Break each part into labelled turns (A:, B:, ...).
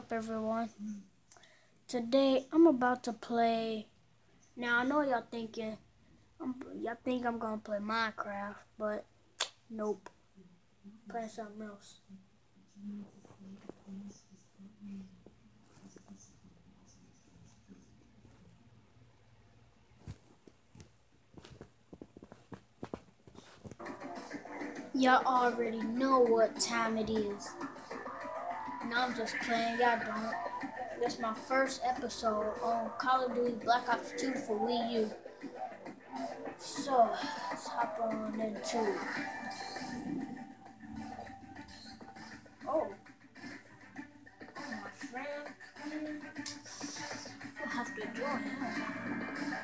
A: up, everyone? Today I'm about to play. Now I know y'all thinking, y'all think I'm gonna play Minecraft, but nope. Playing something else. Y'all already know what time it is. Now I'm just playing. Y'all don't. That's my first episode on Call of Duty Black Ops 2 for Wii U. So let's hop on into it. Oh, my friend. I'll have to join him.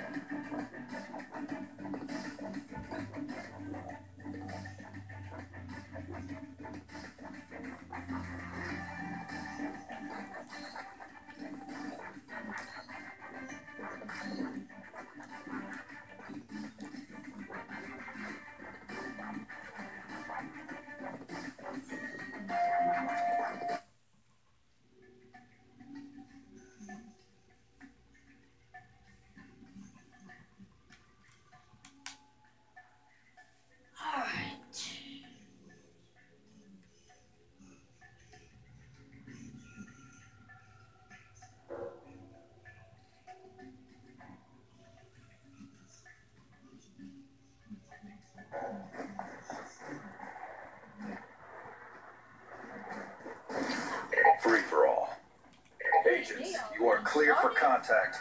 B: Free for all. Agents, you are clear for contact.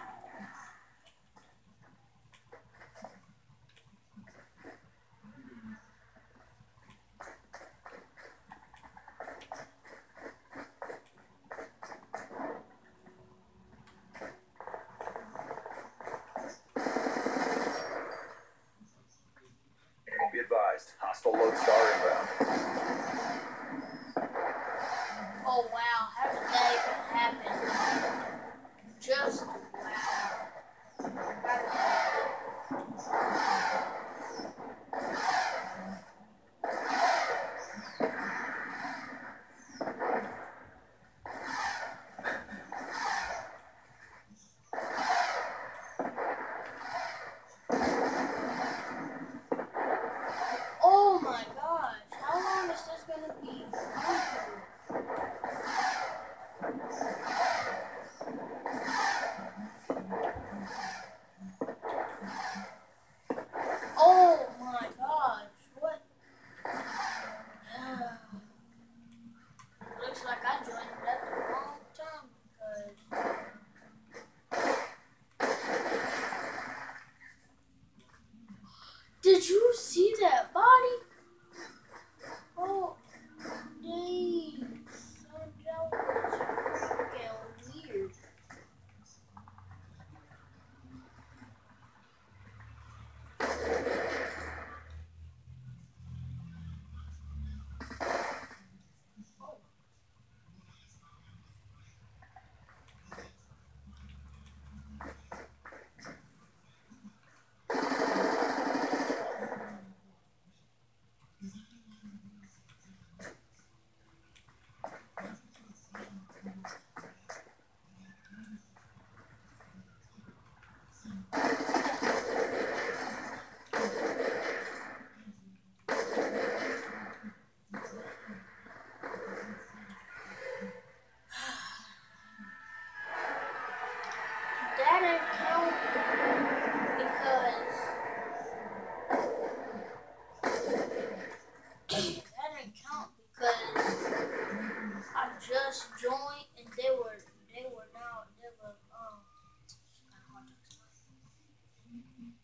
B: Be advised, hostile lodestar inbound.
A: Oh wow, how did that even happen? Just oh my gosh, how long is this gonna be? Oh my gosh, what? Looks like I joined it at the wrong time because did you see that body? Oh, dang. Son, that was freaking weird. That didn't count because I just joined and they were it's kinda hard to explain.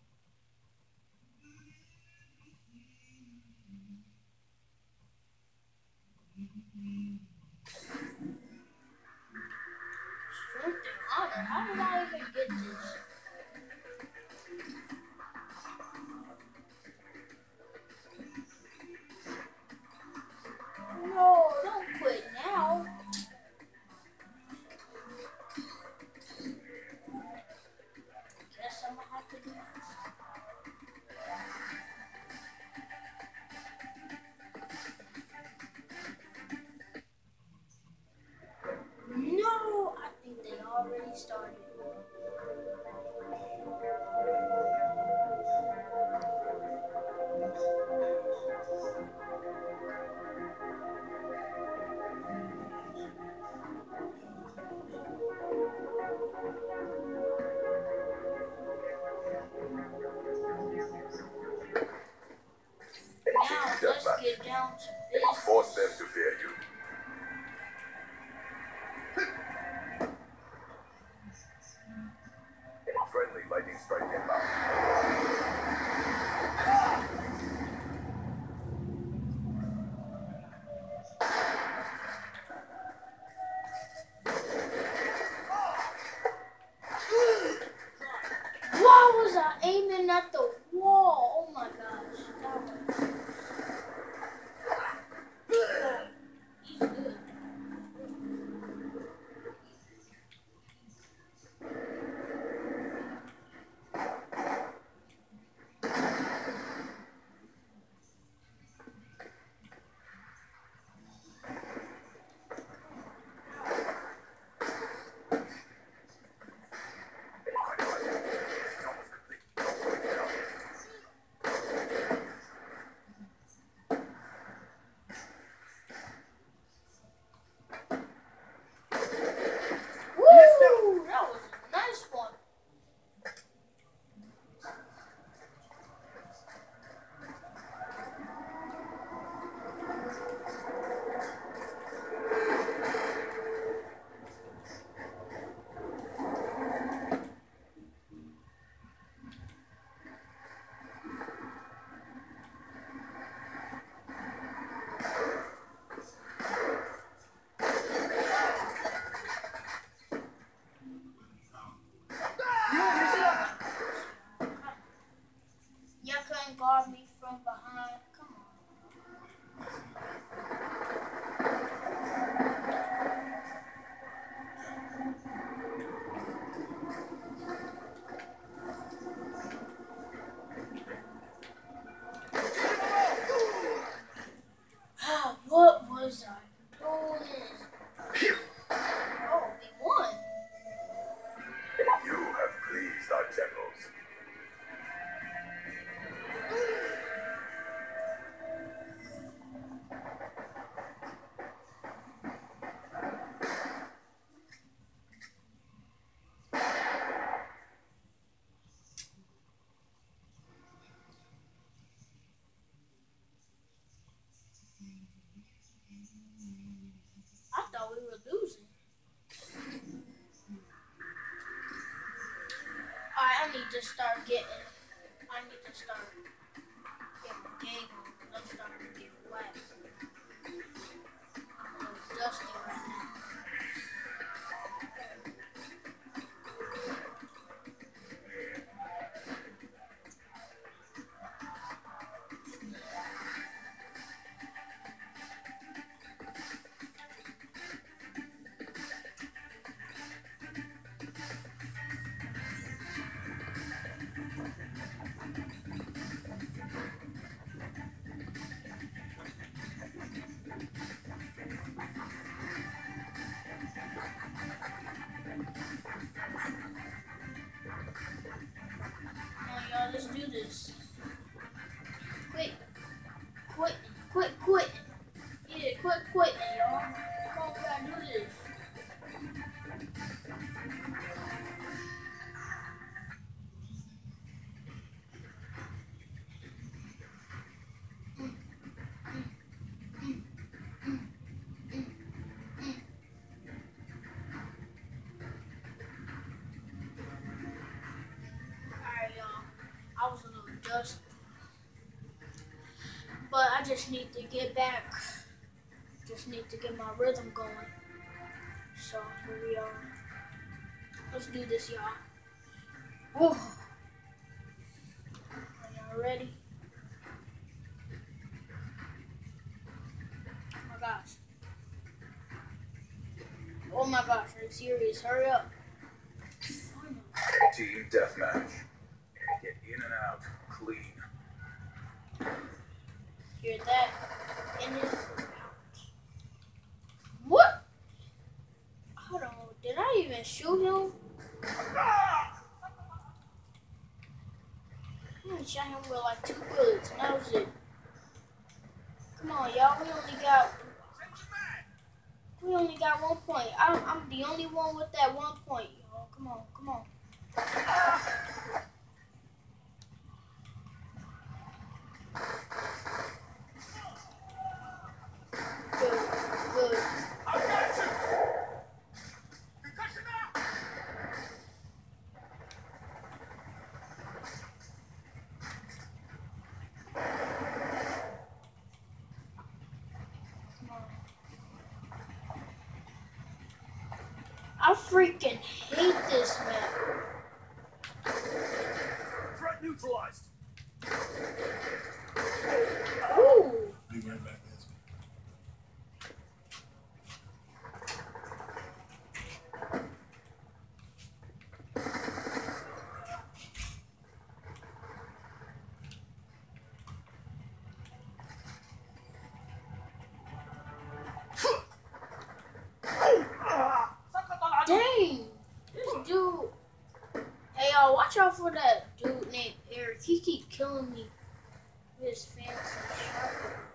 A: Strength and honor. How did I even get this? No, don't quit now. already started. Now let's get down to business.
B: Force them to fear you. Friendly lightning strike inbound.
A: Why was I aiming at the wall? Oh my gosh. That was... He's good. Woo! That was a nice one. Y'all couldn't guard me from behind. Come on. What was I doing? Oh, we won.
B: You have pleased our generals.
A: I thought we were losing. Alright, I need to start getting my game on. I'm starting to get wet. I'm a little dusty right now. Come on, y'all, let's do this. Quit. Yeah, quit, y'all. Come on, we gotta do this. Alright, y'all. I was a little dusty. But I just need to get back. Just need to get my rhythm going. So here we are. Let's do this, y'all. Whew. Are y'all ready? Oh my gosh. Oh my gosh, are you serious? Hurry up.
B: Team deathmatch. Get in and out clean.
A: Hear that? In and out. What? I don't know what Did I even shoot him? I only shot him with like 2 bullets, and that was it. Come on, y'all. We only got 1 point. I'm the only one with that 1 point, y'all. Come on, come on. Good, good. I freaking hate this map.
B: Threat neutralized.
A: Ooh.
C: Be right back.
A: Dang. This dude. Hey, y'all, watch out for that dude named Eric. He keep killing me with his fancy shotgun.